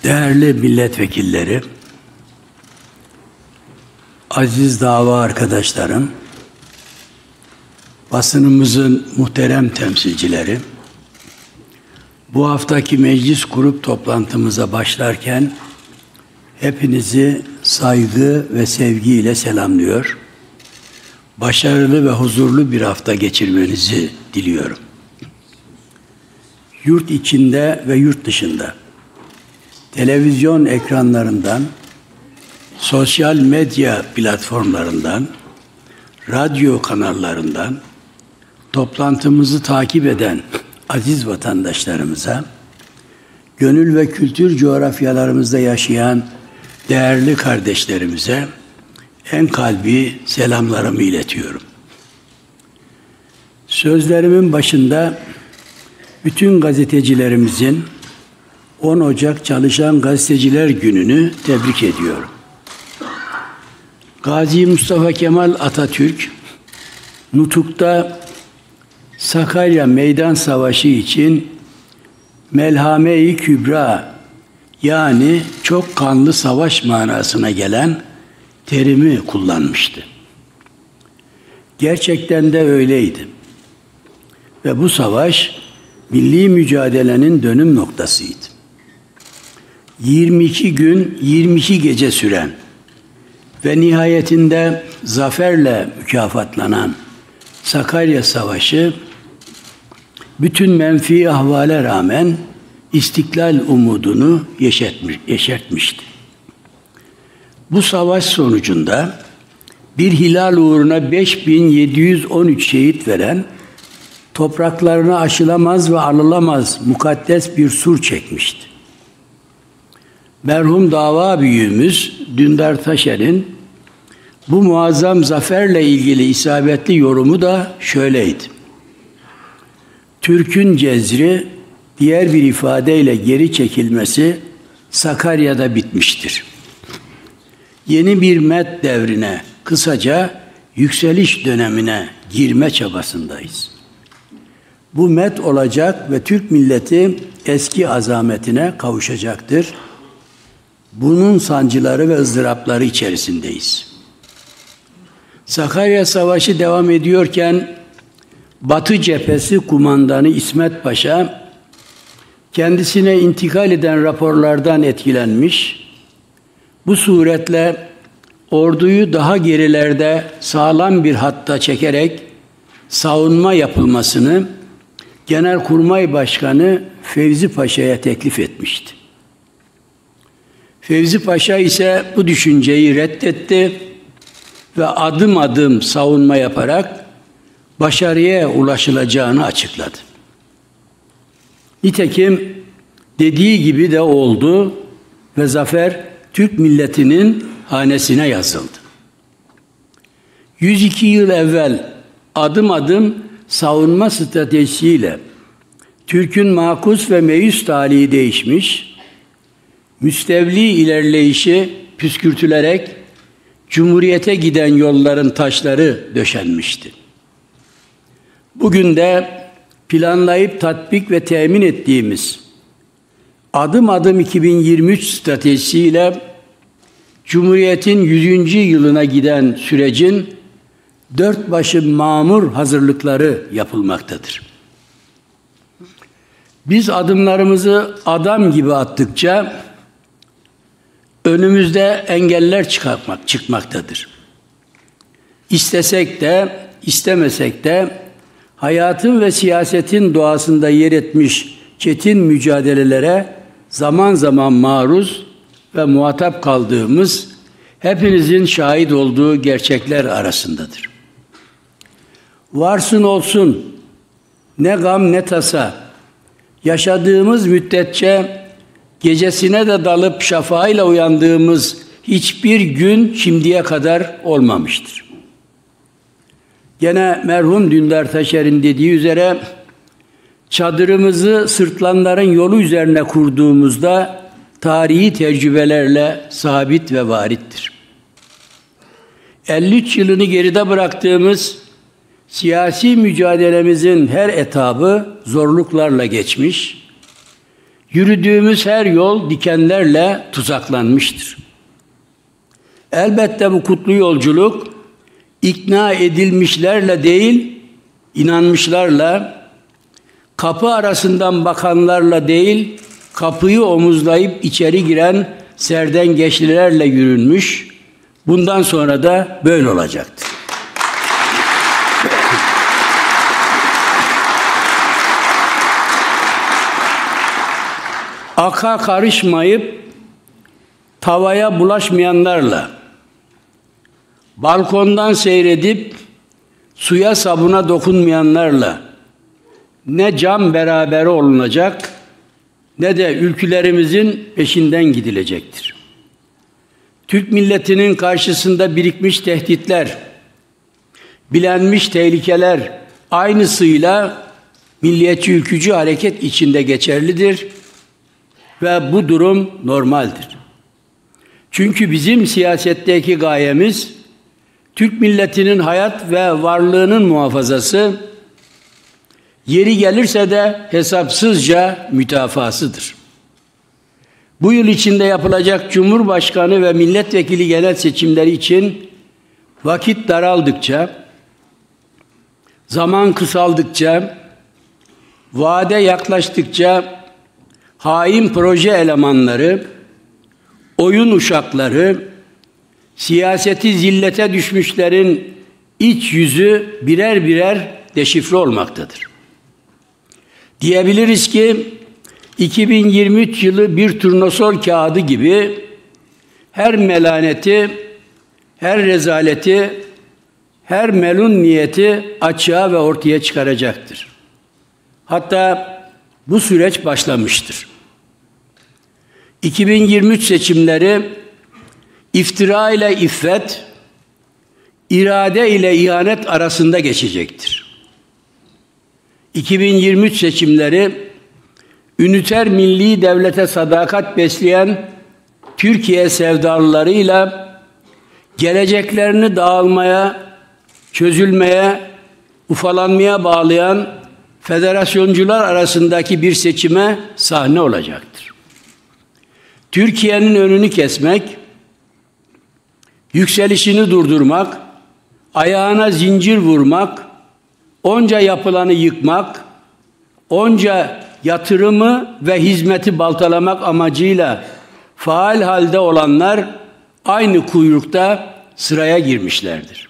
Değerli milletvekilleri, aziz dava arkadaşlarım, basınımızın muhterem temsilcileri, bu haftaki meclis grup toplantımıza başlarken hepinizi saygı ve sevgiyle selamlıyor. Başarılı ve huzurlu bir hafta geçirmenizi diliyorum. Yurt içinde ve yurt dışında, televizyon ekranlarından, sosyal medya platformlarından, radyo kanallarından toplantımızı takip eden aziz vatandaşlarımıza, gönül ve kültür coğrafyalarımızda yaşayan değerli kardeşlerimize en kalbi selamlarımı iletiyorum. Sözlerimin başında bütün gazetecilerimizin 10 Ocak Çalışan Gazeteciler Günü'nü tebrik ediyorum. Gazi Mustafa Kemal Atatürk, Nutuk'ta Sakarya Meydan Savaşı için Melhame-i Kübra, yani çok kanlı savaş manasına gelen terimi kullanmıştı. Gerçekten de öyleydi. Ve bu savaş milli mücadelenin dönüm noktasıydı. 22 gün, 22 gece süren ve nihayetinde zaferle mükafatlanan Sakarya Savaşı, bütün menfi ahvale rağmen istiklal umudunu yeşertmişti. Bu savaş sonucunda bir hilal uğruna 5713 şehit veren, topraklarına aşılamaz ve alılamaz mukaddes bir sur çekmişti. Merhum dava büyüğümüz Dündar Taşer'in bu muazzam zaferle ilgili isabetli yorumu da şöyleydi: Türk'ün cezri, diğer bir ifadeyle geri çekilmesi Sakarya'da bitmiştir. Yeni bir met devrine, kısaca yükseliş dönemine girme çabasındayız. Bu met olacak ve Türk milleti eski azametine kavuşacaktır. Bunun sancıları ve ızdırapları içerisindeyiz. Sakarya Savaşı devam ediyorken Batı Cephesi Kumandanı İsmet Paşa kendisine intikal eden raporlardan etkilenmiş, bu suretle orduyu daha gerilerde sağlam bir hatta çekerek savunma yapılmasını Genelkurmay Başkanı Fevzi Paşa'ya teklif etmişti. Fevzi Paşa ise bu düşünceyi reddetti ve adım adım savunma yaparak başarıya ulaşılacağını açıkladı. Nitekim dediği gibi de oldu ve zafer Türk milletinin hanesine yazıldı. 102 yıl evvel adım adım savunma stratejisiyle Türk'ün makus ve meyus talihi değişmiş, müstevli ilerleyişi püskürtülerek Cumhuriyete giden yolların taşları döşenmişti. Bugün de planlayıp tatbik ve temin ettiğimiz adım adım 2023 stratejisiyle Cumhuriyet'in 100. yılına giden sürecin dört başı mamur hazırlıkları yapılmaktadır. Biz adımlarımızı adam gibi attıkça önümüzde engeller çıkmaktadır. İstesek de, istemesek de hayatın ve siyasetin doğasında yer etmiş çetin mücadelelere zaman zaman maruz ve muhatap kaldığımız, hepinizin şahit olduğu gerçekler arasındadır. Varsın olsun, ne gam ne tasa, yaşadığımız müddetçe gecesine de dalıp şafağıyla uyandığımız hiçbir gün şimdiye kadar olmamıştır. Gene merhum Dündar Taşer'in dediği üzere, çadırımızı sırtlanların yolu üzerine kurduğumuzda tarihi tecrübelerle sabit ve varittir. 53 yılını geride bıraktığımız siyasi mücadelemizin her etabı zorluklarla geçmiş, Yürüdüğümüz her yol dikenlerle tuzaklanmıştır. Elbette bu kutlu yolculuk ikna edilmişlerle değil, inanmışlarla, kapı arasından bakanlarla değil, kapıyı omuzlayıp içeri giren serdengeçlilerle yürünmüş. Bundan sonra da böyle olacaktır. Aka karışmayıp tavaya bulaşmayanlarla, balkondan seyredip suya sabuna dokunmayanlarla ne can berabere olunacak ne de ülkülerimizin peşinden gidilecektir. Türk milletinin karşısında birikmiş tehditler, bilenmiş tehlikeler aynısıyla milliyetçi ülkücü hareket içinde geçerlidir ve bu durum normaldir. Çünkü bizim siyasetteki gayemiz Türk milletinin hayat ve varlığının muhafazası, yeri gelirse de hesapsızca mütafasıdır. Bu yıl içinde yapılacak Cumhurbaşkanı ve milletvekili genel seçimleri için vakit daraldıkça, zaman kısaldıkça, vade yaklaştıkça hain proje elemanları, oyun uşakları, siyaseti zillete düşmüşlerin iç yüzü birer birer deşifre olmaktadır. Diyebiliriz ki 2023 yılı bir turnusol kağıdı gibi her melaneti, her rezaleti, her melun niyeti açığa ve ortaya çıkaracaktır. Hatta bu süreç başlamıştır. 2023 seçimleri iftira ile iffet, irade ile ihanet arasında geçecektir. 2023 seçimleri üniter milli devlete sadakat besleyen Türkiye sevdalılarıyla geleceklerini dağılmaya, çözülmeye, ufalanmaya bağlayan federasyoncular arasındaki bir seçime sahne olacaktır. Türkiye'nin önünü kesmek, yükselişini durdurmak, ayağına zincir vurmak, onca yapılanı yıkmak, onca yatırımı ve hizmeti baltalamak amacıyla faal halde olanlar aynı kuyrukta sıraya girmişlerdir.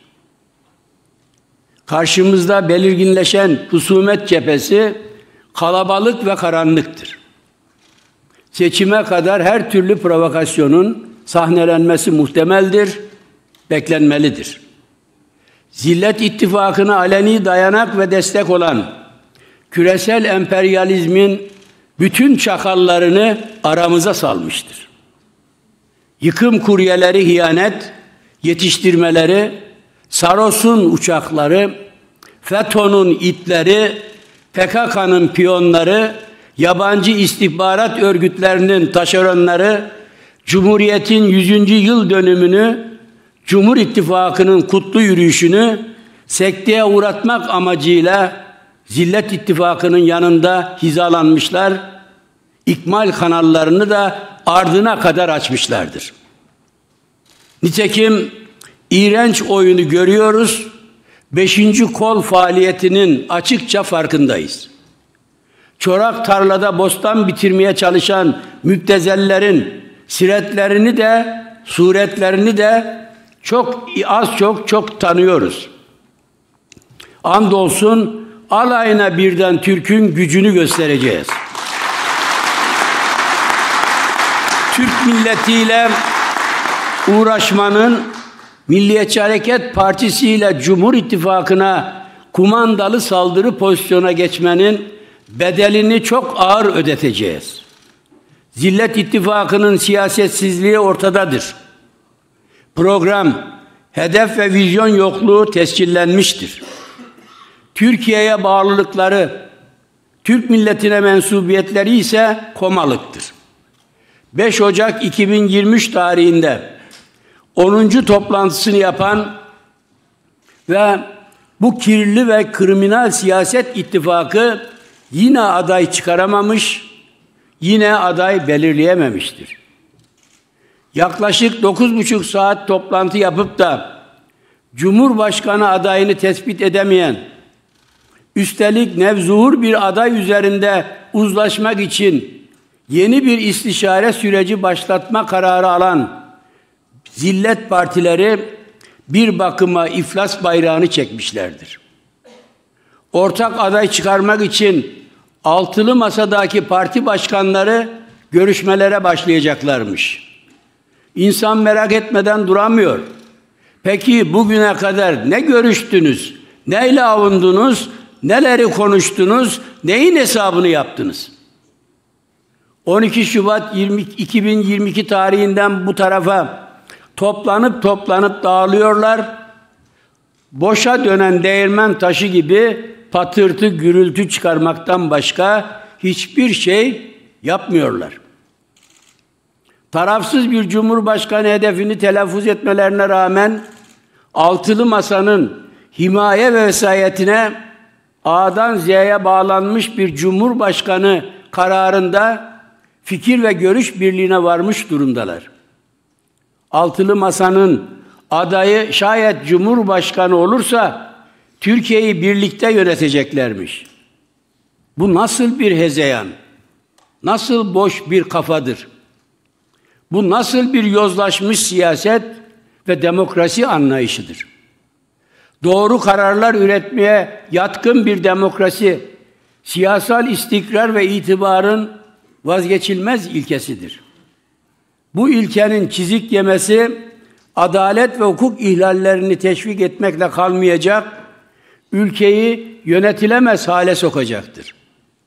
Karşımızda belirginleşen husumet cephesi kalabalık ve karanlıktır. Seçime kadar her türlü provokasyonun sahnelenmesi muhtemeldir, beklenmelidir. Zillet ittifakına aleni dayanak ve destek olan küresel emperyalizmin bütün çakallarını aramıza salmıştır. Yıkım kuryeleri hiyanet, yetiştirmeleri, Saros'un uçakları, FETÖ'nün itleri, PKK'nın piyonları, yabancı istihbarat örgütlerinin taşeronları, Cumhuriyet'in 100. yıl dönümünü, Cumhur İttifakı'nın kutlu yürüyüşünü sekteye uğratmak amacıyla Zillet İttifakı'nın yanında hizalanmışlar, ikmal kanallarını da ardına kadar açmışlardır. Nitekim iğrenç oyunu görüyoruz, 5. kol faaliyetinin açıkça farkındayız. Çorak tarlada bostan bitirmeye çalışan müptezellerin siretlerini de, suretlerini de çok tanıyoruz. Andolsun alayına birden Türk'ün gücünü göstereceğiz. Türk milletiyle uğraşmanın, Milliyetçi Hareket Partisi ile Cumhur İttifakı'na kumandalı saldırı pozisyona geçmenin bedelini çok ağır ödeteceğiz. Zillet İttifakı'nın siyasetsizliği ortadadır. Program, hedef ve vizyon yokluğu tescillenmiştir. Türkiye'ye bağlılıkları, Türk milletine mensubiyetleri ise komalıktır. 5 Ocak 2023 tarihinde 10. toplantısını yapan ve bu kirli ve kriminal siyaset ittifakı yine aday çıkaramamış, yine aday belirleyememiştir. Yaklaşık 9,5 saat toplantı yapıp da Cumhurbaşkanı adayını tespit edemeyen, üstelik nevzuhur bir aday üzerinde uzlaşmak için yeni bir istişare süreci başlatma kararı alan zillet partileri bir bakıma iflas bayrağını çekmişlerdir. Ortak aday çıkarmak için altılı masadaki parti başkanları görüşmelere başlayacaklarmış. İnsan merak etmeden duramıyor. Peki bugüne kadar ne görüştünüz, neyle avundunuz, neleri konuştunuz, neyin hesabını yaptınız? 12 Şubat 2022 tarihinden bu tarafa toplanıp dağılıyorlar. Boşa dönen değirmen taşı gibi patırtı, gürültü çıkarmaktan başka hiçbir şey yapmıyorlar. Tarafsız bir cumhurbaşkanı hedefini telaffuz etmelerine rağmen altılı masanın himaye ve vesayetine A'dan Z'ye bağlanmış bir cumhurbaşkanı kararında fikir ve görüş birliğine varmış durumdalar. Altılı masanın adayı şayet cumhurbaşkanı olursa Türkiye'yi birlikte yöneteceklermiş. Bu nasıl bir hezeyan? Nasıl boş bir kafadır? Bu nasıl bir yozlaşmış siyaset ve demokrasi anlayışıdır? Doğru kararlar üretmeye yatkın bir demokrasi, siyasal istikrar ve itibarın vazgeçilmez ilkesidir. Bu ilkenin çizik yemesi, adalet ve hukuk ihlallerini teşvik etmekle kalmayacak, ülkeyi yönetilemez hale sokacaktır.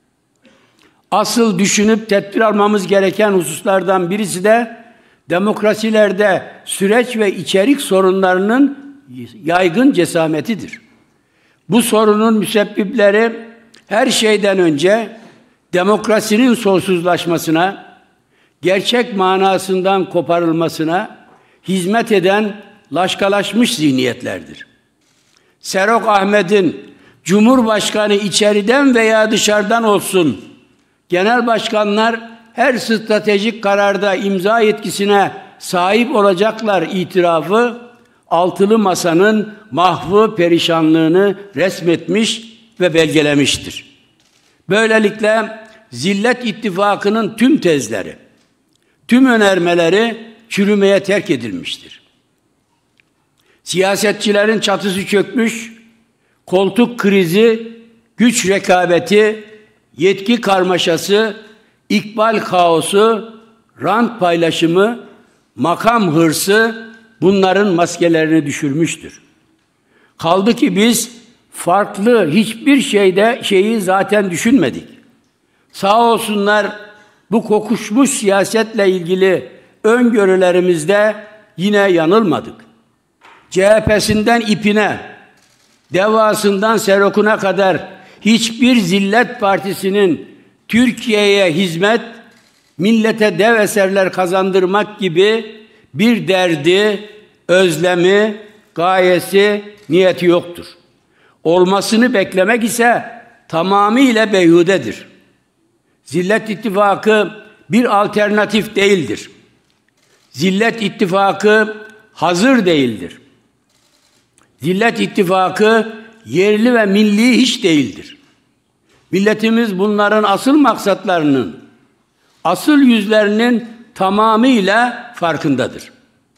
Asıl düşünüp tedbir almamız gereken hususlardan birisi de demokrasilerde süreç ve içerik sorunlarının yaygın cesametidir. Bu sorunun müsebbipleri her şeyden önce demokrasinin sonsuzlaşmasına, gerçek manasından koparılmasına hizmet eden laşkalaşmış zihniyetlerdir. Serok Ahmet'in Cumhurbaşkanı içeriden veya dışarıdan olsun, genel başkanlar her stratejik kararda imza yetkisine sahip olacaklar itirafı, altılı masanın mahvı perişanlığını resmetmiş ve belgelemiştir. Böylelikle Zillet İttifakı'nın tüm tezleri, tüm önermeleri çürümeye terk edilmiştir. Siyasetçilerin çatısı çökmüş, koltuk krizi, güç rekabeti, yetki karmaşası, ikbal kaosu, rant paylaşımı, makam hırsı bunların maskelerini düşürmüştür. Kaldı ki biz farklı hiçbir şeyi zaten düşünmedik. Sağ olsunlar bu kokuşmuş siyasetle ilgili öngörülerimizde yine yanılmadık. CHP'sinden ipine, Devasından Serok'una kadar hiçbir zillet partisinin Türkiye'ye hizmet, millete dev eserler kazandırmak gibi bir derdi, özlemi, gayesi, niyeti yoktur. Olmasını beklemek ise tamamıyla beyhudedir. Zillet İttifakı bir alternatif değildir. Zillet İttifakı hazır değildir. Zillet İttifakı yerli ve milli hiç değildir. Milletimiz bunların asıl maksatlarının, asıl yüzlerinin tamamıyla farkındadır.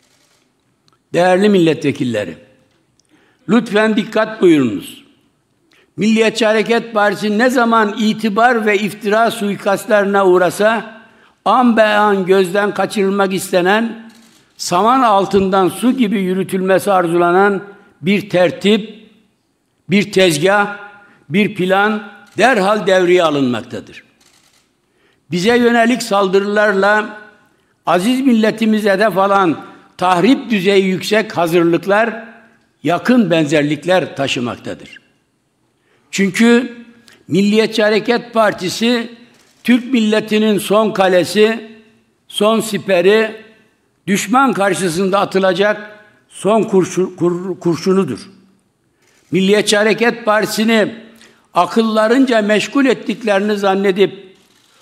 Değerli milletvekilleri, lütfen dikkat buyurunuz. Milliyetçi Hareket Partisi ne zaman itibar ve iftira suikastlarına uğrasa, an be an gözden kaçırılmak istenen, saman altından su gibi yürütülmesi arzulanan bir tertip, bir tezgah, bir plan derhal devreye alınmaktadır. Bize yönelik saldırılarla aziz milletimize hedef alan tahrip düzeyi yüksek hazırlıklar yakın benzerlikler taşımaktadır. Çünkü Milliyetçi Hareket Partisi Türk milletinin son kalesi, son siperi, düşman karşısında atılacak son kurşunudur. Milliyetçi Hareket Partisi'ni akıllarınca meşgul ettiklerini zannedip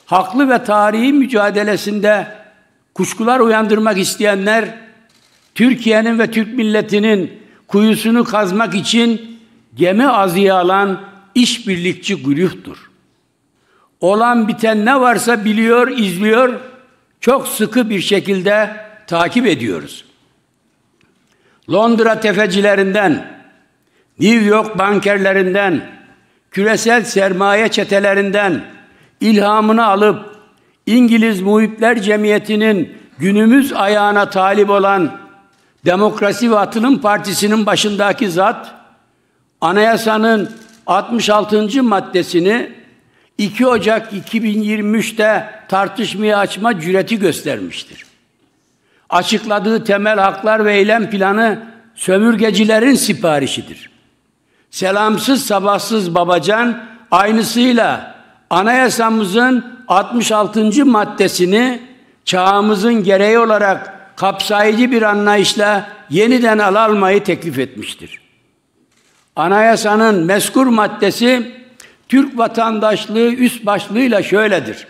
haklı ve tarihi mücadelesinde kuşkular uyandırmak isteyenler, Türkiye'nin ve Türk milletinin kuyusunu kazmak için gemi azıya alan işbirlikçi güruhtur. Olan biten ne varsa biliyor, izliyor, çok sıkı bir şekilde takip ediyoruz. Londra tefecilerinden, New York bankerlerinden, küresel sermaye çetelerinden ilhamını alıp İngiliz Muhipler Cemiyeti'nin günümüz ayağına talip olan Demokrasi ve Atılım Partisi'nin başındaki zat, anayasanın 66. maddesini 2 Ocak 2023'te tartışmaya açma cüreti göstermiştir. Açıkladığı temel haklar ve eylem planı sömürgecilerin siparişidir. Selamsız sabahsız Babacan aynısıyla anayasamızın 66. maddesini çağımızın gereği olarak kapsayıcı bir anlayışla yeniden almayı teklif etmiştir. Anayasanın mezkur maddesi Türk vatandaşlığı üst başlığıyla şöyledir: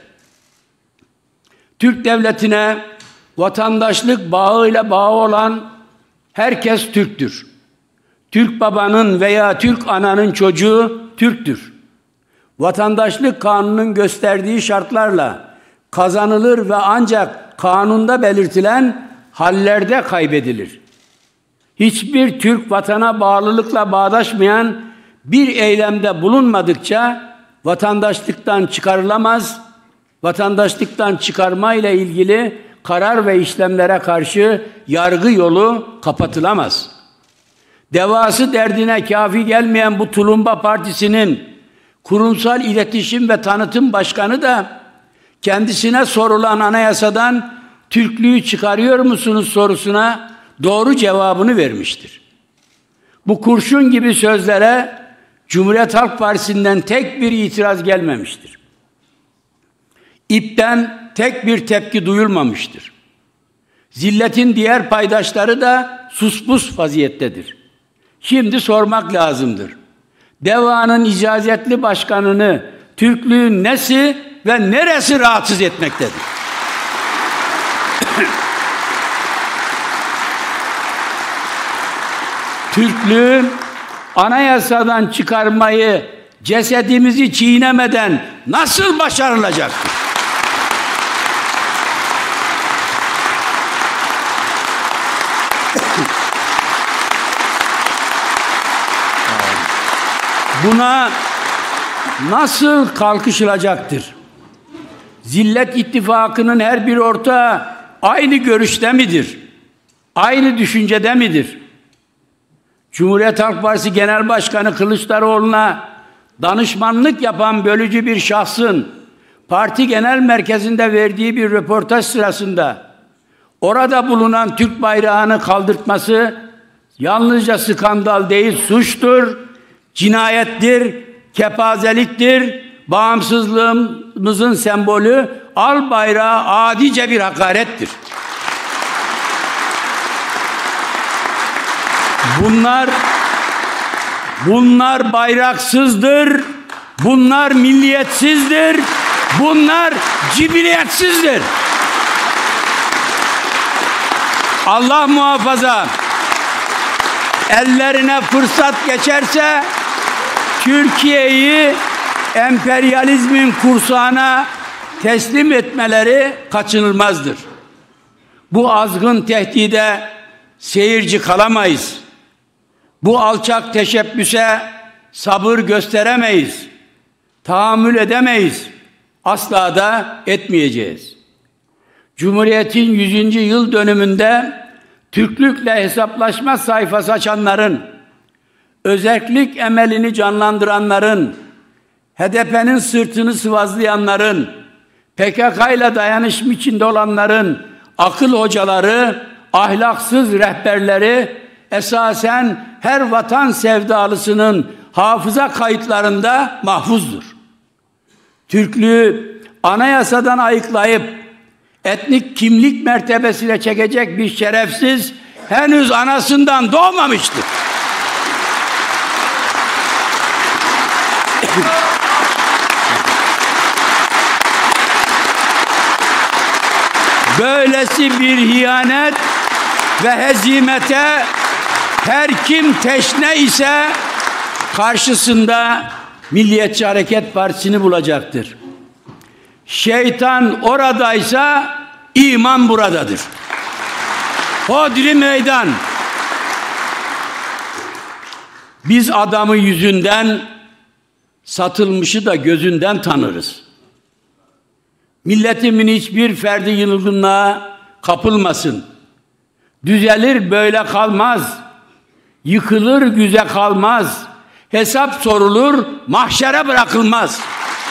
Türk devletine vatandaşlık bağıyla bağı olan herkes Türktür. Türk babanın veya Türk ananın çocuğu Türktür. Vatandaşlık kanunun gösterdiği şartlarla kazanılır ve ancak kanunda belirtilen hallerde kaybedilir. Hiçbir Türk vatana bağlılıkla bağdaşmayan bir eylemde bulunmadıkça vatandaşlıktan çıkarılamaz, vatandaşlıktan çıkarma ile ilgili karar ve işlemlere karşı yargı yolu kapatılamaz. Devası derdine kafi gelmeyen bu Tulumba Partisi'nin kurumsal iletişim ve tanıtım başkanı da kendisine sorulan anayasadan Türklüğü çıkarıyor musunuz sorusuna doğru cevabını vermiştir. Bu kurşun gibi sözlere Cumhuriyet Halk Partisi'nden tek bir itiraz gelmemiştir. İP'ten tek bir tepki duyulmamıştır. Zilletin diğer paydaşları da suspus vaziyettedir. Şimdi sormak lazımdır: DEVA'nın icazetli başkanını Türklüğün nesi ve neresi rahatsız etmektedir? Türklüğü anayasadan çıkarmayı cesedimizi çiğnemeden nasıl başarılacaktır? Buna nasıl kalkışılacaktır? Zillet İttifakı'nın her bir ortağı aynı görüşte midir? Aynı düşüncede midir? Cumhuriyet Halk Partisi Genel Başkanı Kılıçdaroğlu'na danışmanlık yapan bölücü bir şahsın parti genel merkezinde verdiği bir röportaj sırasında orada bulunan Türk bayrağını kaldırtması yalnızca skandal değil, suçtur, cinayettir, kepazeliktir, bağımsızlığımızın sembolü al bayrağı adice bir hakarettir. Bunlar bayraksızdır, bunlar milliyetsizdir, bunlar cibiliyetsizdir. Allah muhafaza, ellerine fırsat geçerse Türkiye'yi emperyalizmin kursağına teslim etmeleri kaçınılmazdır. Bu azgın tehdide seyirci kalamayız. Bu alçak teşebbüse sabır gösteremeyiz. Tahammül edemeyiz. Asla da etmeyeceğiz. Cumhuriyet'in 100. yıl dönümünde Türklükle hesaplaşma sayfası açanların, özerklik emelini canlandıranların, HDP'nin sırtını sıvazlayanların, PKK'yla dayanışma içinde olanların akıl hocaları, ahlaksız rehberleri esasen her vatan sevdalısının hafıza kayıtlarında mahfuzdur. Türklüğü anayasadan ayıklayıp etnik kimlik mertebesine çekecek bir şerefsiz henüz anasından doğmamıştır. böylesi bir hiyanet ve hezimete her kim teşne ise karşısında Milliyetçi Hareket Partisi'ni bulacaktır. Şeytan oradaysa iman buradadır. Hodri meydan. Biz adamı yüzünden, satılmışı da gözünden tanırız. Milletimin hiçbir ferdi yılgınlığa kapılmasın. Düzelir böyle kalmaz. Yıkılır güze kalmaz. Hesap sorulur, mahşere bırakılmaz.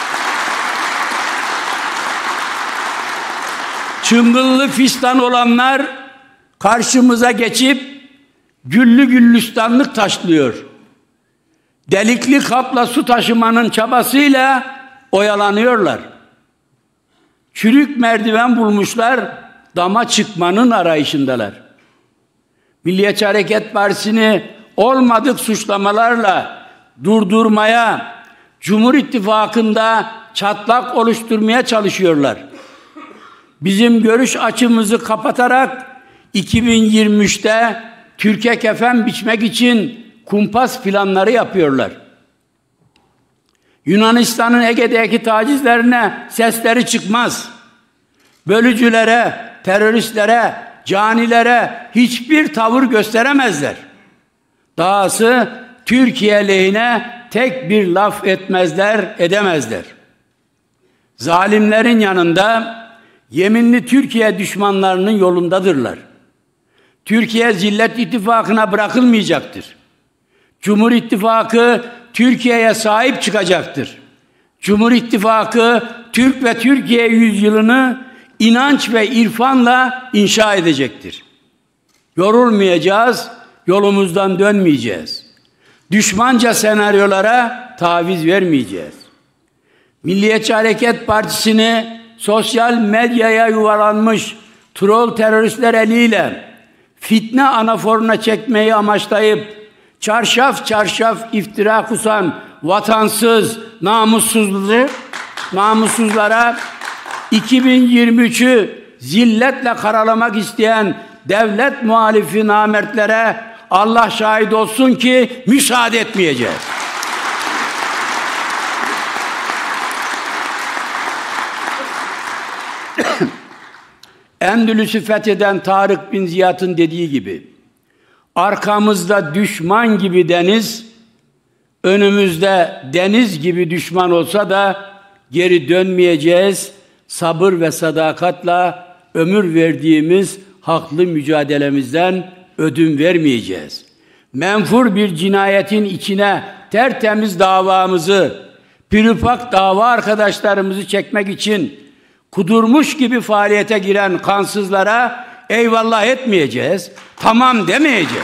Çıngıllı fistan olanlar karşımıza geçip güllü güllüstanlık taşlıyor. Delikli kapla su taşımanın çabasıyla oyalanıyorlar. Çürük merdiven bulmuşlar, dama çıkmanın arayışındalar. Milliyetçi Hareket Partisi'ni olmadık suçlamalarla durdurmaya, Cumhur İttifakı'nda çatlak oluşturmaya çalışıyorlar. Bizim görüş açımızı kapatarak 2023'te Türkiye kefen biçmek için kumpas planları yapıyorlar. Yunanistan'ın Ege'deki tacizlerine sesleri çıkmaz. Bölücülere, teröristlere, canilere hiçbir tavır gösteremezler. Dahası Türkiye lehine tek bir laf etmezler, edemezler. Zalimlerin yanında yeminli Türkiye düşmanlarının yolundadırlar. Türkiye Zillet İttifakı'na bırakılmayacaktır. Cumhur İttifakı Türkiye'ye sahip çıkacaktır. Cumhur İttifakı Türk ve Türkiye yüzyılını inanç ve irfanla inşa edecektir. Yorulmayacağız, yolumuzdan dönmeyeceğiz. Düşmanca senaryolara taviz vermeyeceğiz. Milliyetçi Hareket Partisi'ni sosyal medyaya yuvalanmış troll teröristler eliyle fitne anaforuna çekmeyi amaçlayıp çarşaf çarşaf iftira kusan vatansız, namussuzlara 2023'ü zilletle karalamak isteyen devlet muhalifi namertlere Allah şahit olsun ki müsaade etmeyeceğiz. Endülüs'ü fetheden Tarık bin Ziyad'ın dediği gibi, arkamızda düşman gibi deniz, önümüzde deniz gibi düşman olsa da geri dönmeyeceğiz. Sabır ve sadakatla ömür verdiğimiz haklı mücadelemizden ödün vermeyeceğiz. Menfur bir cinayetin içine tertemiz davamızı, pürüpak dava arkadaşlarımızı çekmek için kudurmuş gibi faaliyete giren kansızlara eyvallah etmeyeceğiz, tamam demeyeceğiz.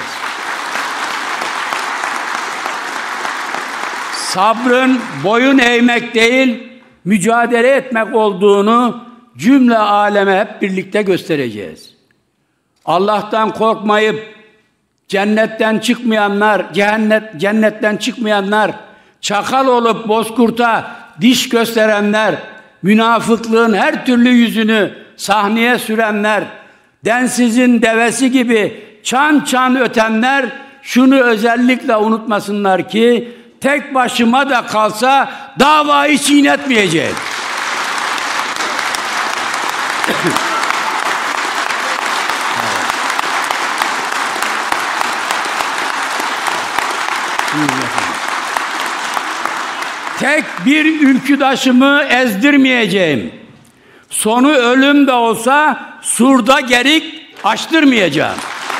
Sabrın boyun eğmek değil, mücadele etmek olduğunu cümle aleme hep birlikte göstereceğiz. Allah'tan korkmayıp cennetten çıkmayanlar, çakal olup bozkurta diş gösterenler, münafıklığın her türlü yüzünü sahneye sürenler, densizin devesi gibi çan çan ötenler şunu özellikle unutmasınlar ki tek başıma da kalsa davayı çiğnetmeyeceğim. Tek bir ülküdaşımı ezdirmeyeceğim. Sonu ölüm de olsa surda gerik açtırmayacağım.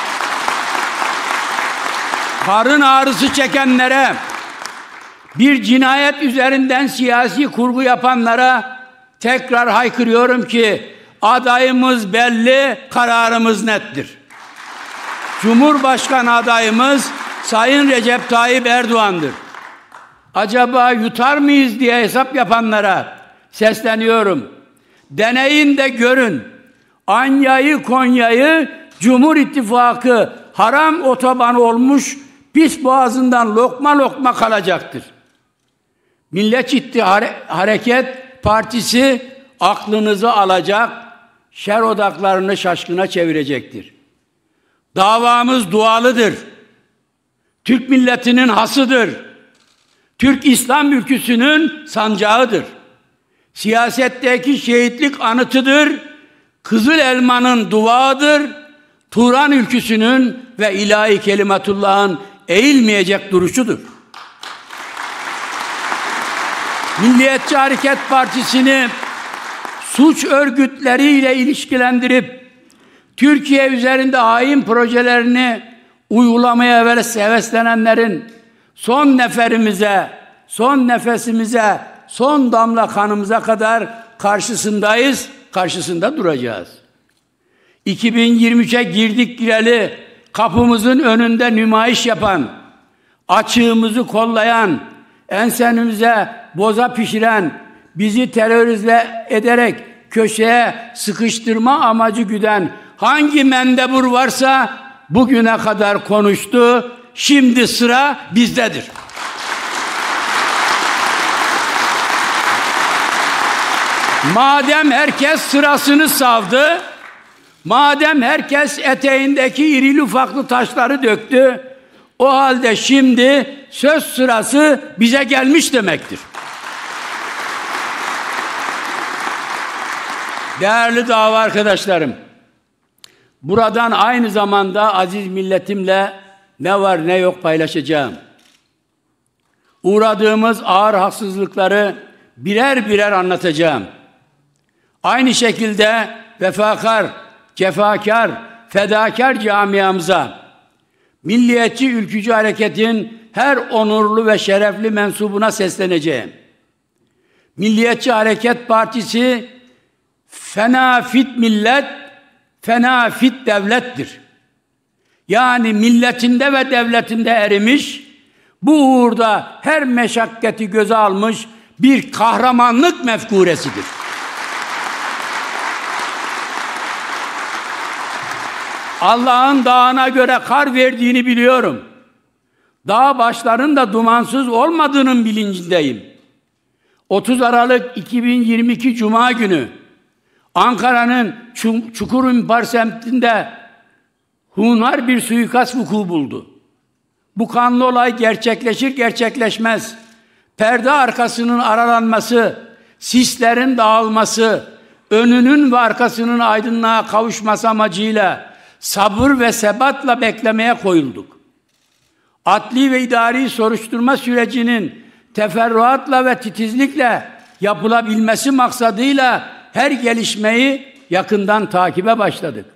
Karın ağrısı çekenlere, bir cinayet üzerinden siyasi kurgu yapanlara tekrar haykırıyorum ki adayımız belli, kararımız nettir. Cumhurbaşkanı adayımız Sayın Recep Tayyip Erdoğan'dır. Acaba yutar mıyız diye hesap yapanlara sesleniyorum. Deneyin de görün. Anya'yı, Konya'yı Cumhur İttifakı haram otoban olmuş pis boğazından lokma lokma kalacaktır. Milliyetçi Hareket Partisi aklınızı alacak, şer odaklarını şaşkına çevirecektir. Davamız dualıdır. Türk milletinin hasıdır. Türk İslam ülküsünün sancağıdır. Siyasetteki şehitlik anıtıdır. Kızıl Elma'nın duvağıdır. Turan ülküsünün ve ilahi kelimatullah'ın eğilmeyecek duruşudur. Milliyetçi Hareket Partisi'ni suç örgütleriyle ilişkilendirip Türkiye üzerinde hain projelerini uygulamaya heveslenenlerin son neferimize, son nefesimize, son damla kanımıza kadar karşısındayız, karşısında duracağız. 2023'e girdik gireli kapımızın önünde nümayiş yapan, açığımızı kollayan, ensenimize boza pişiren, bizi terörize ederek köşeye sıkıştırma amacı güden hangi mendebur varsa bugüne kadar konuştu, şimdi sıra bizdedir. Madem herkes sırasını savdı, madem herkes eteğindeki irili ufaklı taşları döktü, o halde şimdi söz sırası bize gelmiş demektir. Değerli dava arkadaşlarım, buradan aynı zamanda aziz milletimle ne var ne yok paylaşacağım. Uğradığımız ağır haksızlıkları birer birer anlatacağım. Aynı şekilde vefakar, cefakar, fedakar camiamıza, milliyetçi ülkücü hareketin her onurlu ve şerefli mensubuna sesleneceğim. Milliyetçi Hareket Partisi fena fit millet, fena fit devlettir. Yani milletinde ve devletinde erimiş, bu uğurda her meşakkati göze almış bir kahramanlık mefkuresidir. Allah'ın dağına göre kar verdiğini biliyorum. Dağ başların da dumansız olmadığının bilincindeyim. 30 Aralık 2022 Cuma günü Ankara'nın Çukurümpar semtinde hunar bir suikast vuku buldu. Bu kanlı olay gerçekleşir gerçekleşmez, perde arkasının aralanması, sislerin dağılması, önünün ve arkasının aydınlığa kavuşması amacıyla sabır ve sebatla beklemeye koyulduk. Adli ve idari soruşturma sürecinin teferruatla ve titizlikle yapılabilmesi maksadıyla her gelişmeyi yakından takibe başladık.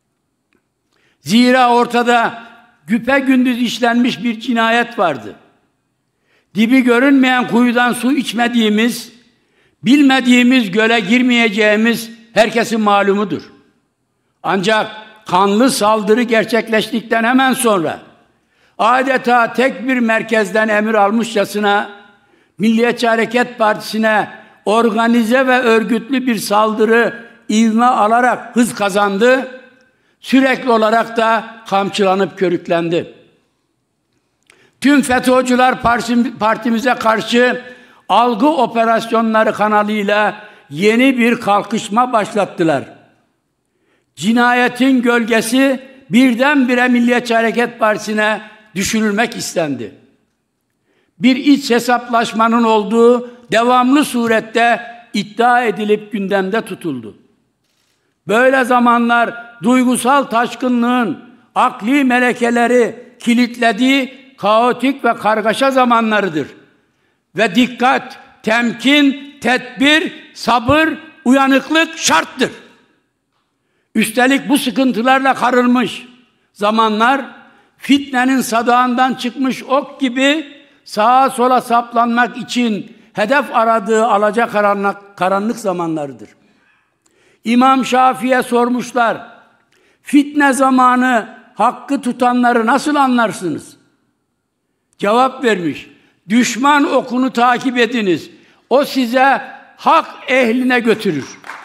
Zira ortada güpegündüz işlenmiş bir cinayet vardı. Dibi görünmeyen kuyudan su içmediğimiz, bilmediğimiz göle girmeyeceğimiz herkesin malumudur. Ancak kanlı saldırı gerçekleştikten hemen sonra adeta tek bir merkezden emir almışçasına Milliyetçi Hareket Partisi'ne organize ve örgütlü bir saldırı ivme alarak hız kazandı. Sürekli olarak da kamçılanıp körüklendi. Tüm FETÖ'cüler partimize karşı algı operasyonları kanalıyla yeni bir kalkışma başlattılar. Cinayetin gölgesi birdenbire Milliyetçi Hareket Partisi'ne düşürülmek istendi. Bir iç hesaplaşmanın olduğu devamlı surette iddia edilip gündemde tutuldu. Böyle zamanlar duygusal taşkınlığın akli melekeleri kilitlediği kaotik ve kargaşa zamanlarıdır. Ve dikkat, temkin, tedbir, sabır, uyanıklık şarttır. Üstelik bu sıkıntılarla karılmış zamanlar fitnenin sadağından çıkmış ok gibi sağa sola saplanmak için hedef aradığı alacakaranlık zamanlarıdır. İmam Şafii'ye sormuşlar, fitne zamanı hakkı tutanları nasıl anlarsınız? Cevap vermiş, düşman okunu takip ediniz, o size hak ehline götürür.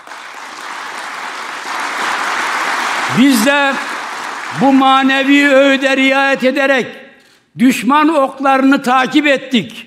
Biz de bu manevi öğüde riayet ederek düşman oklarını takip ettik.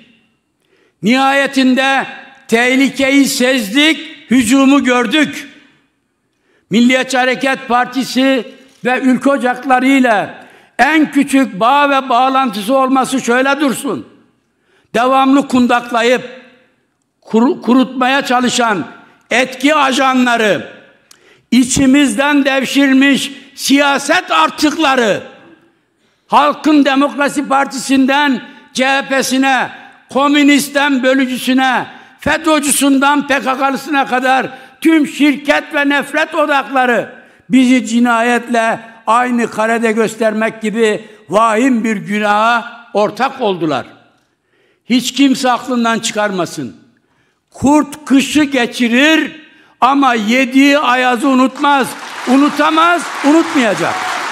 Nihayetinde tehlikeyi sezdik, hücumu gördük. Milliyetçi Hareket Partisi ve ülke ocakları ile en küçük bağ ve bağlantısı olması şöyle dursun. Devamlı kundaklayıp kurutmaya çalışan etki ajanları, içimizden devşirmiş siyaset artıkları, Halkın Demokrasi Partisi'nden CHP'sine, komünistten bölücüsüne, FETÖ'cüsünden PKK'lısına kadar tüm şirket ve nefret odakları bizi cinayetle aynı karede göstermek gibi vahim bir günaha ortak oldular. Hiç kimse aklından çıkarmasın. Kurt kışı geçirir ama yediği ayazı unutmaz, unutamaz, unutmayacak.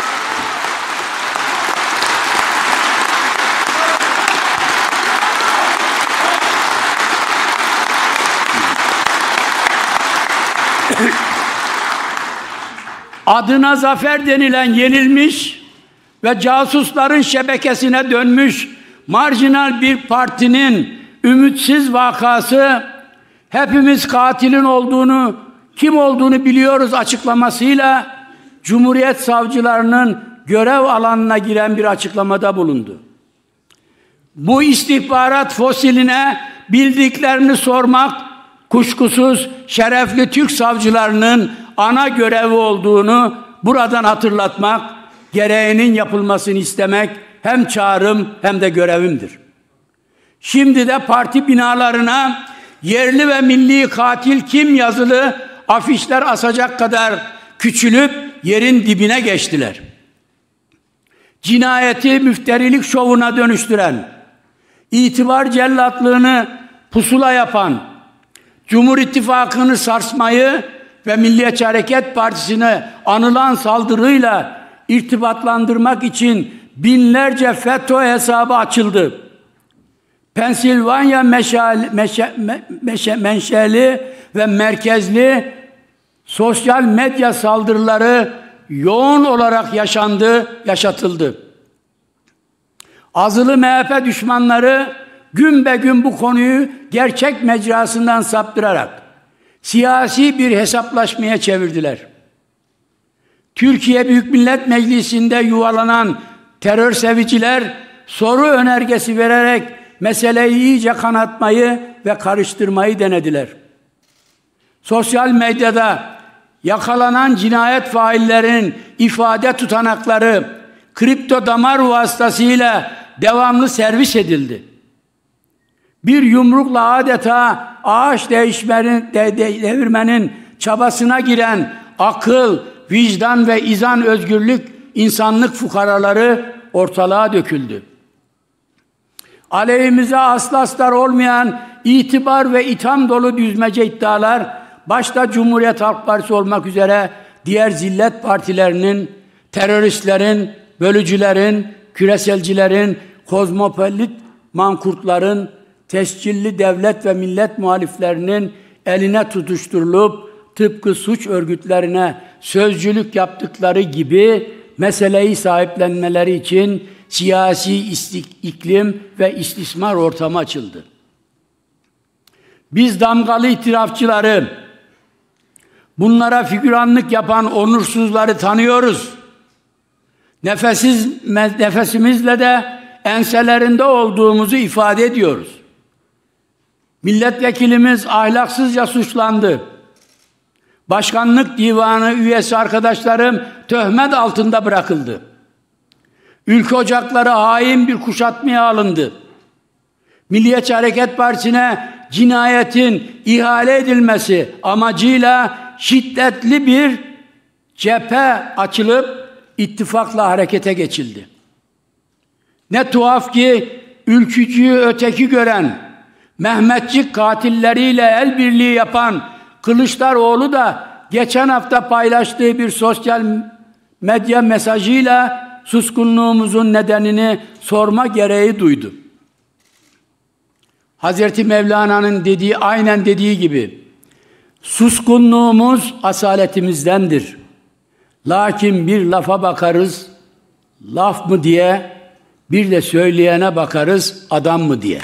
Adına zafer denilen yenilmiş ve casusların şebekesine dönmüş marjinal bir partinin ümitsiz vakası, hepimiz katilin olduğunu, kim olduğunu biliyoruz açıklamasıyla Cumhuriyet savcılarının görev alanına giren bir açıklamada bulundu. Bu istihbarat fosiline bildiklerini sormak kuşkusuz şerefli Türk savcılarının ana görevi olduğunu buradan hatırlatmak, gereğinin yapılmasını istemek hem çağrım hem de görevimdir. Şimdi de parti binalarına yerli ve milli katil kim yazılı afişler asacak kadar küçülüp yerin dibine geçtiler. Cinayeti müfterilik şovuna dönüştüren, itibar cellatlığını pusula yapan, Cumhur İttifakı'nı sarsmayı ve Milliyetçi Hareket Partisi'ne anılan saldırıyla irtibatlandırmak için binlerce FETÖ hesabı açıldı. Pensilvanya menşeli ve merkezli sosyal medya saldırıları yoğun olarak yaşatıldı. Azılı MHP düşmanları gün be gün bu konuyu gerçek mecrasından saptırarak siyasi bir hesaplaşmaya çevirdiler. Türkiye Büyük Millet Meclisi'nde yuvalanan terör seviciler soru önergesi vererek meseleyi iyice kanatmayı ve karıştırmayı denediler. Sosyal medyada yakalanan cinayet faillerinin ifade tutanakları kripto damar vasıtasıyla devamlı servis edildi. Bir yumrukla adeta ağaç devirmenin çabasına giren akıl, vicdan ve izan özgürlük, insanlık fukaraları ortalığa döküldü. Aleyhimize aslı astar olmayan itibar ve itham dolu düzmece iddialar, başta Cumhuriyet Halk Partisi olmak üzere diğer zillet partilerinin, teröristlerin, bölücülerin, küreselcilerin, kozmopolit mankurtların, tescilli devlet ve millet muhaliflerinin eline tutuşturulup tıpkı suç örgütlerine sözcülük yaptıkları gibi meseleyi sahiplenmeleri için siyasi iklim ve istismar ortamı açıldı. Biz damgalı itirafçıları, bunlara figüranlık yapan onursuzları tanıyoruz. Nefesimizle de enselerinde olduğumuzu ifade ediyoruz. Milletvekilimiz ahlaksızca suçlandı. Başkanlık Divanı üyesi arkadaşlarım töhmet altında bırakıldı. Ülke ocakları hain bir kuşatmaya alındı. Milliyetçi Hareket Partisi'ne cinayetin ihale edilmesi amacıyla şiddetli bir cephe açılıp ittifakla harekete geçildi. Ne tuhaf ki ülkücüyü öteki gören, Mehmetçik katilleriyle el birliği yapan Kılıçdaroğlu da geçen hafta paylaştığı bir sosyal medya mesajıyla suskunluğumuzun nedenini sorma gereği duydu. Hazreti Mevlana'nın aynen dediği gibi, suskunluğumuz asaletimizdendir. Lakin bir lafa bakarız, laf mı diye, bir de söyleyene bakarız, adam mı diye.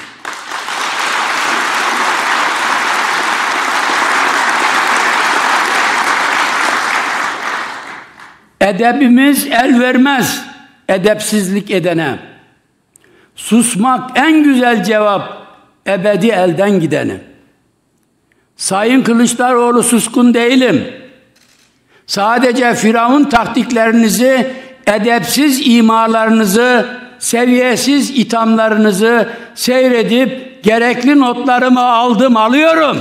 Edebimiz el vermez edepsizlik edene. Susmak en güzel cevap ebedi elden gidene. Sayın Kılıçdaroğlu, suskun değilim. Sadece Firavun taktiklerinizi, edepsiz imalarınızı, seviyesiz ithamlarınızı seyredip gerekli notlarımı alıyorum.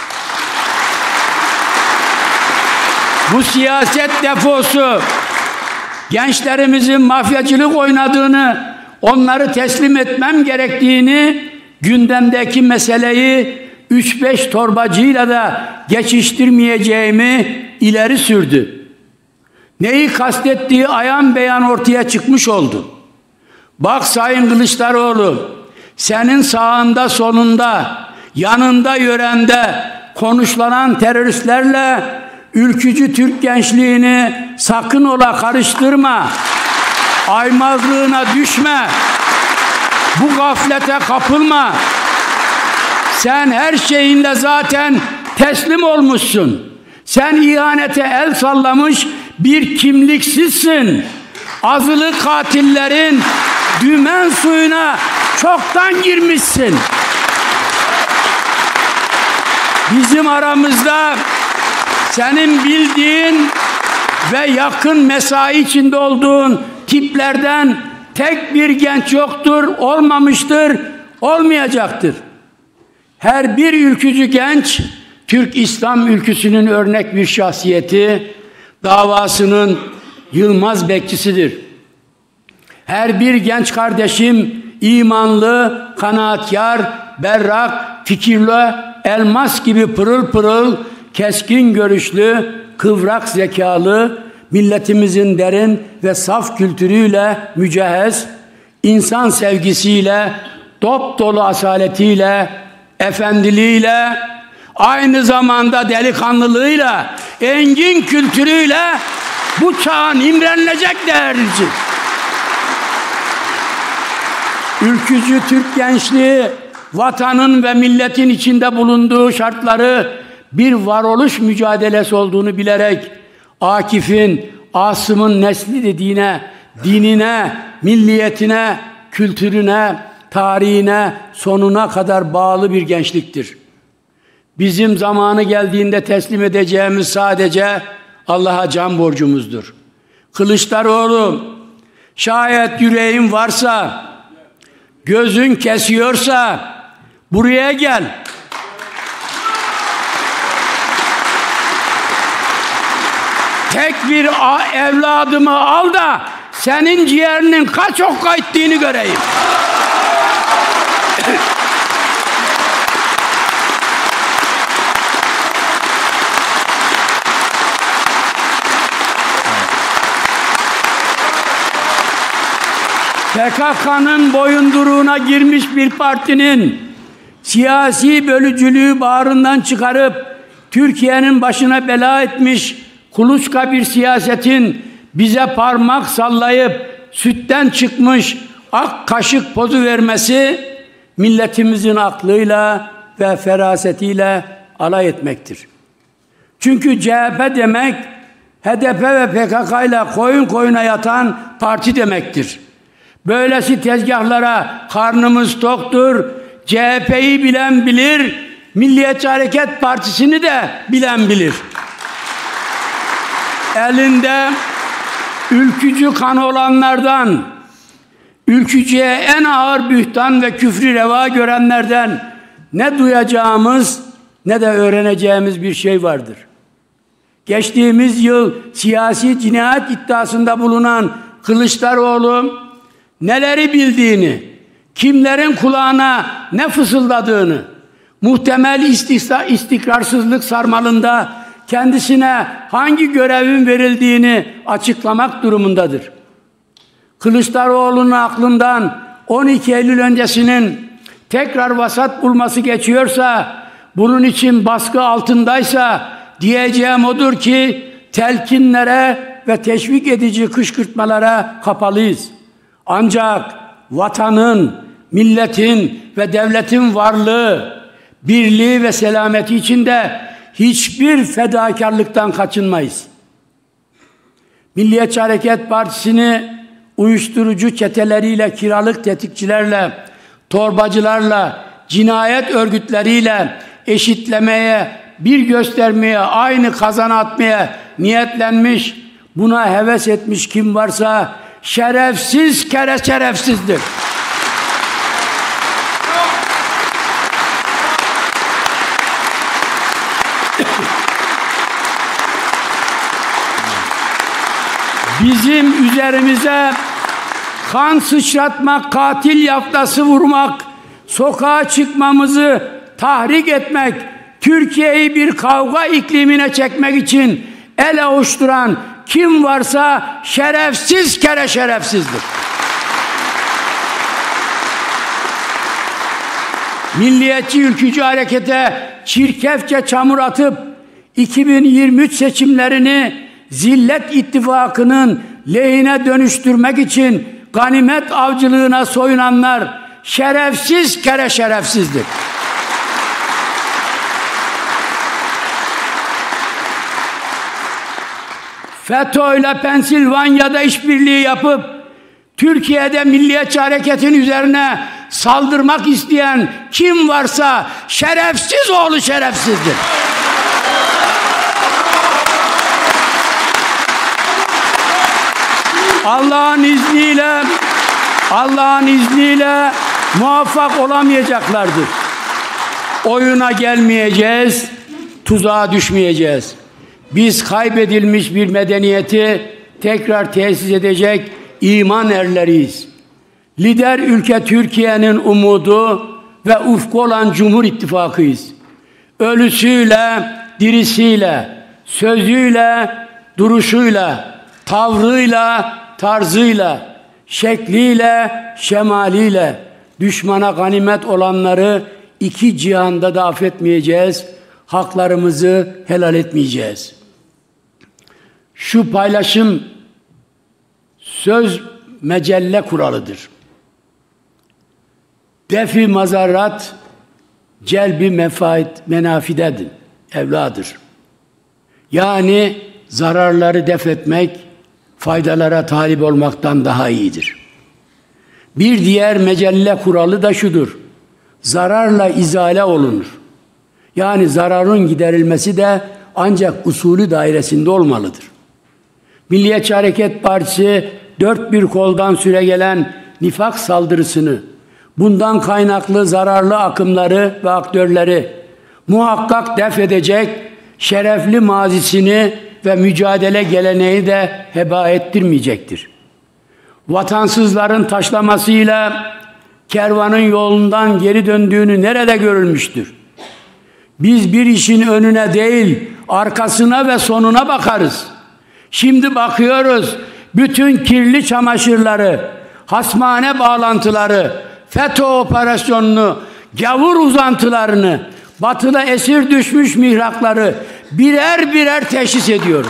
Bu siyaset defosu gençlerimizin mafyacılık oynadığını, onları teslim etmem gerektiğini, gündemdeki meseleyi 3-5 torbacıyla da geçiştirmeyeceğimi ileri sürdü. Neyi kastettiği ayan beyan ortaya çıkmış oldu. Bak Sayın Kılıçdaroğlu, senin sağında, solunda, yanında, yörende konuşlanan teröristlerle ülkücü Türk gençliğini sakın ola karıştırma. Aymazlığına düşme. Bu gaflete kapılma. Sen her şeyinle zaten teslim olmuşsun. Sen ihanete el sallamış bir kimliksizsin. Azılı katillerin dümen suyuna çoktan girmişsin. Bizim aramızda senin bildiğin ve yakın mesai içinde olduğun tiplerden tek bir genç yoktur, olmamıştır, olmayacaktır. Her bir ülkücü genç, Türk İslam ülküsünün örnek bir şahsiyeti, davasının yılmaz bekçisidir. Her bir genç kardeşim imanlı, kanaatkar, berrak, fikirli, elmas gibi pırıl pırıl, keskin görüşlü, kıvrak zekalı, milletimizin derin ve saf kültürüyle mücehhez, insan sevgisiyle, dop dolu asaletiyle, efendiliğiyle, aynı zamanda delikanlılığıyla, engin kültürüyle bu çağın imrenilecek değerlisi. Ülkücü Türk gençliği, vatanın ve milletin içinde bulunduğu şartları bir varoluş mücadelesi olduğunu bilerek, Akif'in, Asım'ın nesli dediğine, dinine, milliyetine, kültürüne, tarihine, sonuna kadar bağlı bir gençliktir. Bizim zamanı geldiğinde teslim edeceğimiz sadece Allah'a can borcumuzdur. Kılıçdaroğlu, şayet yüreğin varsa, gözün kesiyorsa buraya gel. Tek bir evladımı al da senin ciğerinin kaç okka ettiğini göreyim. PKK'nın boyunduruğuna girmiş bir partinin siyasi bölücülüğü bağrından çıkarıp Türkiye'nin başına bela etmiş kuluçka bir siyasetin bize parmak sallayıp sütten çıkmış ak kaşık pozu vermesi milletimizin aklıyla ve ferasetiyle alay etmektir. Çünkü CHP demek HDP ve PKK ile koyun koyuna yatan parti demektir. Böylesi tezgahlara karnımız toktur. CHP'yi bilen bilir, Milliyetçi Hareket Partisi'ni de bilen bilir. Elinde ülkücü kanı olanlardan, ülkücüye en ağır bühtan ve küfrü reva görenlerden ne duyacağımız ne de öğreneceğimiz bir şey vardır. Geçtiğimiz yıl siyasi cinayet iddiasında bulunan Kılıçdaroğlu neleri bildiğini, kimlerin kulağına ne fısıldadığını, muhtemel istikrarsızlık sarmalında kendisine hangi görevin verildiğini açıklamak durumundadır. Kılıçdaroğlu'nun aklından 12 Eylül öncesinin tekrar vasat bulması geçiyorsa, bunun için baskı altındaysa diyeceğim odur ki telkinlere ve teşvik edici kışkırtmalara kapalıyız. Ancak vatanın, milletin ve devletin varlığı, birliği ve selameti içinde hiçbir fedakarlıktan kaçınmayız. Milliyetçi Hareket Partisi'ni uyuşturucu çeteleriyle, kiralık tetikçilerle, torbacılarla, cinayet örgütleriyle eşitlemeye, bir göstermeye, aynı kazana atmaya niyetlenmiş, buna heves etmiş kim varsa şerefsiz kere şerefsizdir. Bizim üzerimize kan sıçratmak, katil yaftası vurmak, sokağa çıkmamızı tahrik etmek, Türkiye'yi bir kavga iklimine çekmek için el avuşturan kim varsa şerefsiz kere şerefsizdir. Milliyetçi ülkücü harekete çirkefçe çamur atıp 2023 seçimlerini Zillet İttifakı'nın lehine dönüştürmek için ganimet avcılığına soyunanlar şerefsiz kere şerefsizdir. FETÖ'yle Pensilvanya'da işbirliği yapıp Türkiye'de Milliyetçi Hareket'in üzerine saldırmak isteyen kim varsa şerefsiz oğlu şerefsizdir. Allah'ın izniyle muvaffak olamayacaklardır. Oyuna gelmeyeceğiz, tuzağa düşmeyeceğiz. Biz kaybedilmiş bir medeniyeti tekrar tesis edecek iman erleriyiz. Lider ülke Türkiye'nin umudu ve ufku olan Cumhur İttifakı'yız. Ölüsüyle, dirisiyle, sözüyle, duruşuyla, tavrıyla, tarzıyla, şekliyle, şemaliyle düşmana ganimet olanları iki cihanda da affetmeyeceğiz, haklarımızı helal etmeyeceğiz. Şu paylaşım söz mecelle kuralıdır. Defi mazarrat, celbi menafidedir, evladır. Yani zararları def etmek, faydalara talip olmaktan daha iyidir. Bir diğer mecelle kuralı da şudur: zararla izale olunur. Yani zararın giderilmesi de ancak usulü dairesinde olmalıdır. Milliyetçi Hareket Partisi dört bir koldan süregelen nifak saldırısını, bundan kaynaklı zararlı akımları ve aktörleri muhakkak def edecek, şerefli mazisini ve mücadele geleneği de heba ettirmeyecektir. Vatansızların taşlamasıyla kervanın yolundan geri döndüğünü nerede görülmüştür? Biz bir işin önüne değil, arkasına ve sonuna bakarız. Şimdi bakıyoruz, bütün kirli çamaşırları, hasmane bağlantıları, FETÖ operasyonunu, gavur uzantılarını, batıda esir düşmüş mihrakları birer birer teşhis ediyoruz.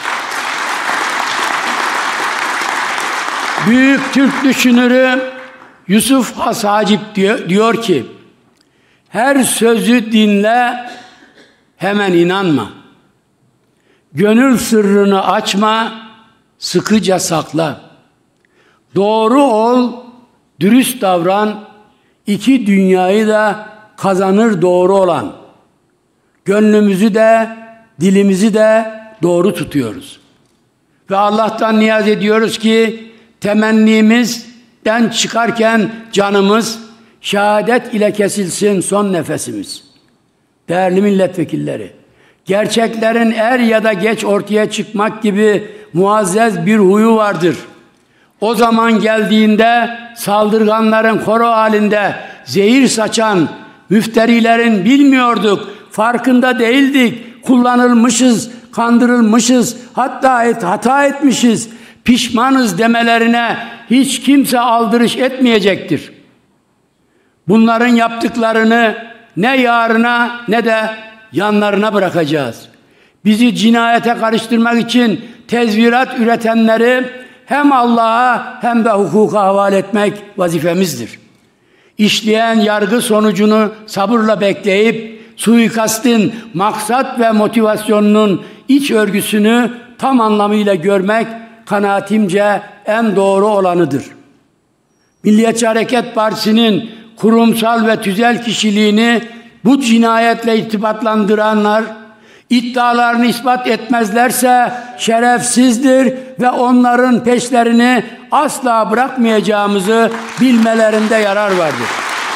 Büyük Türk düşünürü Yusuf Has Hacip diyor ki, her sözü dinle, hemen inanma. Gönül sırrını açma, sıkıca sakla. Doğru ol, dürüst davran, iki dünyayı da kazanır doğru olan. Gönlümüzü de, dilimizi de doğru tutuyoruz. Ve Allah'tan niyaz ediyoruz ki, temennimizden çıkarken canımız, şehadet ile kesilsin son nefesimiz. Değerli milletvekilleri, gerçeklerin er ya da geç ortaya çıkmak gibi muazzez bir huyu vardır. O zaman geldiğinde saldırganların koro halinde zehir saçan müfterilerin bilmiyorduk, farkında değildik, kullanılmışız, kandırılmışız, hatta hata etmişiz, pişmanız demelerine hiç kimse aldırış etmeyecektir. Bunların yaptıklarını ne yarına ne de yanlarına bırakacağız. Bizi cinayete karıştırmak için tezvirat üretenleri hem Allah'a hem de hukuka havale etmek vazifemizdir. İşleyen yargı sonucunu sabırla bekleyip suikastin maksat ve motivasyonunun iç örgüsünü tam anlamıyla görmek kanaatimce en doğru olanıdır. Milliyetçi Hareket Partisi'nin kurumsal ve tüzel kişiliğini bu cinayetle irtibatlandıranlar, iddialarını ispat etmezlerse şerefsizdir ve onların peşlerini asla bırakmayacağımızı bilmelerinde yarar vardır.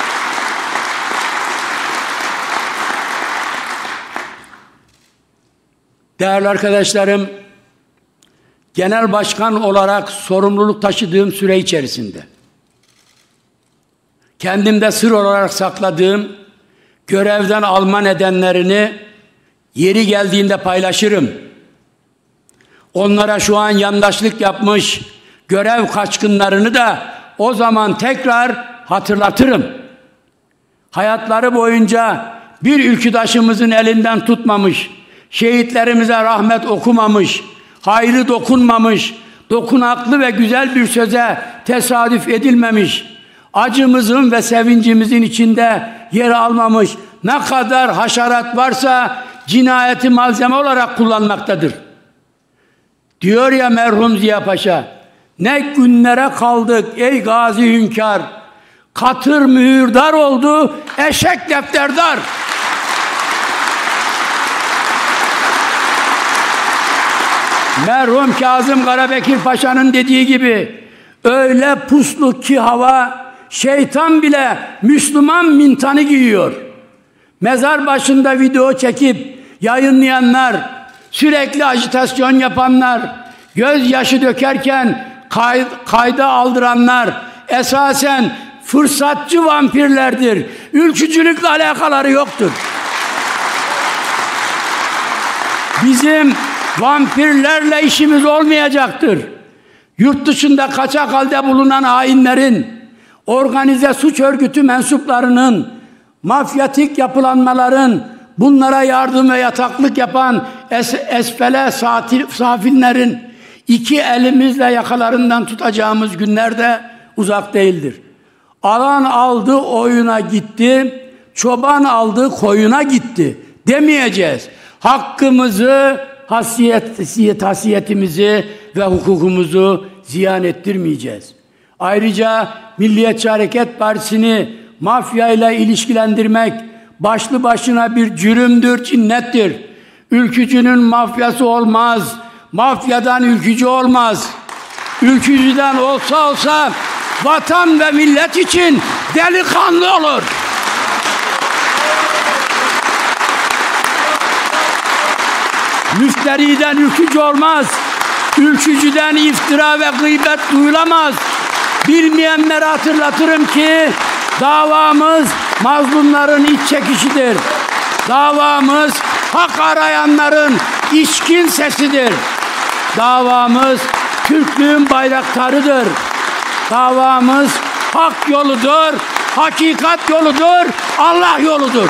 Değerli arkadaşlarım, genel başkan olarak sorumluluk taşıdığım süre içerisinde kendimde sır olarak sakladığım görevden alma nedenlerini yeri geldiğinde paylaşırım. Onlara şu an yandaşlık yapmış görev kaçkınlarını da o zaman tekrar hatırlatırım. Hayatları boyunca bir ülküdaşımızın elinden tutmamış, şehitlerimize rahmet okumamış, hayrı dokunmamış, dokunaklı ve güzel bir söze tesadüf edilmemiş, acımızın ve sevincimizin içinde yer almamış ne kadar haşerat varsa cinayeti malzeme olarak kullanmaktadır. Diyor ya merhum Ziya Paşa, ne günlere kaldık ey gazi hünkâr, katır mühürdar oldu, eşek defterdar. Merhum Kazım Karabekir Paşa'nın dediği gibi, öyle puslu ki hava, şeytan bile Müslüman mintanı giyiyor. Mezar başında video çekip yayınlayanlar, sürekli ajitasyon yapanlar, gözyaşı dökerken kayda aldıranlar esasen fırsatçı vampirlerdir. Ülkücülükle alakaları yoktur. Bizim vampirlerle işimiz olmayacaktır. Yurt dışında kaçak halde bulunan hainlerin, organize suç örgütü mensuplarının, mafyatik yapılanmaların, bunlara yardım ve yataklık yapan esfele safillerin iki elimizle yakalarından tutacağımız günler de uzak değildir. Alan aldı oyuna gitti, çoban aldı koyuna gitti demeyeceğiz. Hakkımızı, hasiyetimizi ve hukukumuzu ziyan ettirmeyeceğiz. Ayrıca Milliyetçi Hareket Partisi'ni mafyayla ilişkilendirmek başlı başına bir cürümdür, cinnettir. Ülkücünün mafyası olmaz, mafyadan ülkücü olmaz. Ülkücüden olsa vatan ve millet için delikanlı olur. Müfteriden ülkücü olmaz. Ülkücüden iftira ve gıybet duyulamaz. Bilmeyenlere hatırlatırım ki davamız mazlumların iç çekişidir. Davamız hak arayanların içkin sesidir. Davamız Türklüğün bayraktarıdır. Davamız hak yoludur, hakikat yoludur, Allah yoludur.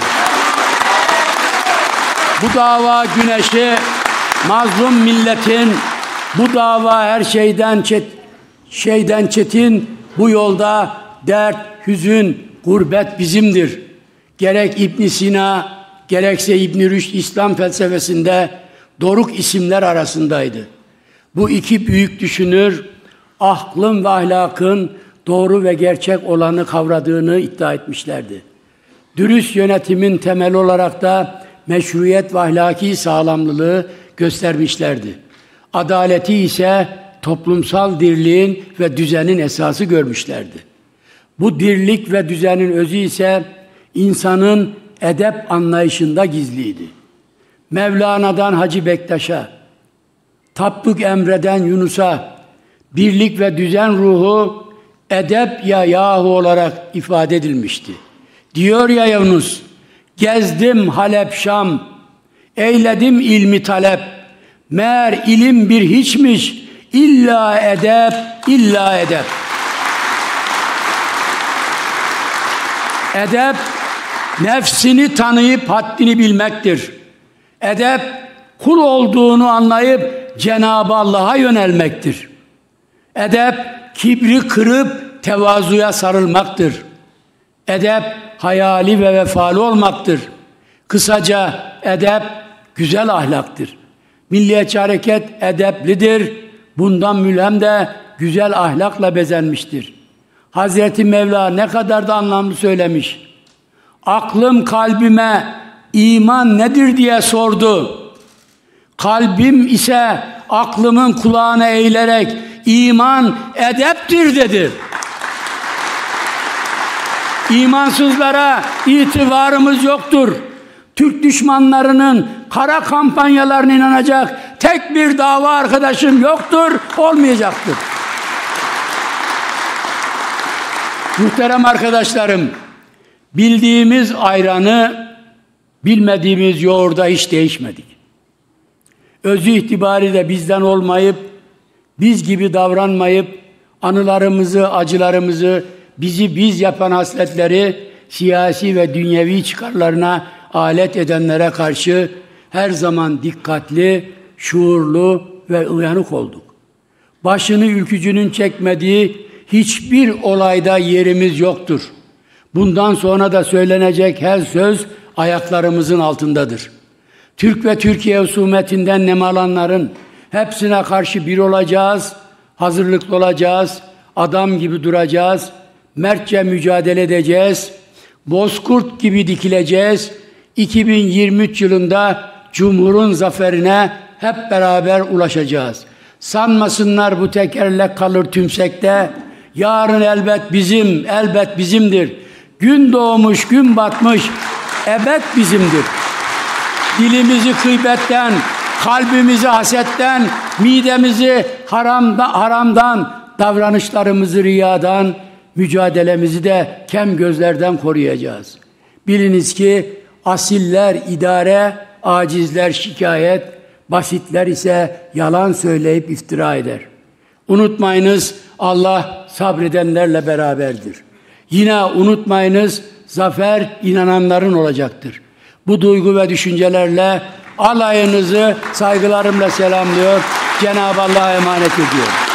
Bu dava güneşi, mazlum milletin, bu dava her şeyden çetin, bu yolda dert, hüzün, gurbet bizimdir. Gerek İbn Sina, gerekse İbn Rüşd İslam felsefesinde doruk isimler arasındaydı. Bu iki büyük düşünür, aklın ve ahlakın doğru ve gerçek olanı kavradığını iddia etmişlerdi. Dürüst yönetimin temeli olarak da meşruiyet ve ahlaki sağlamlılığı göstermişlerdi. Adaleti ise toplumsal dirliğin ve düzenin esası görmüşlerdi. Bu dirlik ve düzenin özü ise insanın edep anlayışında gizliydi. Mevlana'dan Hacı Bektaş'a, Tapduk Emre'den Yunus'a birlik ve düzen ruhu edep ya yahu olarak ifade edilmişti. Diyor ya Yunus, gezdim Halep Şam, eyledim ilmi talep, meğer ilim bir hiçmiş, illa edep, illa edep. Edep, nefsini tanıyıp haddini bilmektir. Edep, kul olduğunu anlayıp Cenab-ı Allah'a yönelmektir. Edep, kibri kırıp tevazuya sarılmaktır. Edep, hayali ve vefalı olmaktır. Kısaca edep, güzel ahlaktır. Milliyetçi Hareket edeplidir. bundan mülhem de güzel ahlakla bezenmiştir. Hazreti Mevla ne kadar da anlamlı söylemiş. Aklım kalbime iman nedir diye sordu. Kalbim ise aklımın kulağına eğilerek iman edeptir dedi. İmansızlara itibarımız yoktur. Türk düşmanlarının kara kampanyalarına inanacak tek bir dava arkadaşım yoktur, olmayacaktır. Muhterem arkadaşlarım, bildiğimiz ayranı, bilmediğimiz yoğurda hiç değişmedik. Özü itibariyle bizden olmayıp, biz gibi davranmayıp, anılarımızı, acılarımızı, bizi biz yapan hasletleri siyasi ve dünyevi çıkarlarına alet edenlere karşı her zaman dikkatli, şuurlu ve uyanık olduk. Başını ülkücünün çekmediği hiçbir olayda yerimiz yoktur. Bundan sonra da söylenecek her söz ayaklarımızın altındadır. Türk ve Türkiye husumetinden nemalanların hepsine karşı bir olacağız, hazırlıklı olacağız, adam gibi duracağız, mertçe mücadele edeceğiz, bozkurt gibi dikileceğiz. 2023 yılında Cumhur'un zaferine hep beraber ulaşacağız. Sanmasınlar bu tekerlek kalır tümsekte. Yarın elbet bizim, elbet bizimdir. Gün doğmuş, gün batmış, ebed bizimdir. Dilimizi gıybetten, kalbimizi hasetten, midemizi haramdan, davranışlarımızı riyadan, mücadelemizi de kem gözlerden koruyacağız. Biliniz ki asiller idare, acizler şikayet, basitler ise yalan söyleyip iftira eder. Unutmayınız, Allah sabredenlerle beraberdir. Yine unutmayınız, zafer inananların olacaktır. Bu duygu ve düşüncelerle alayınızı saygılarımla selamlıyor, Cenab-ı Allah'a emanet ediyorum.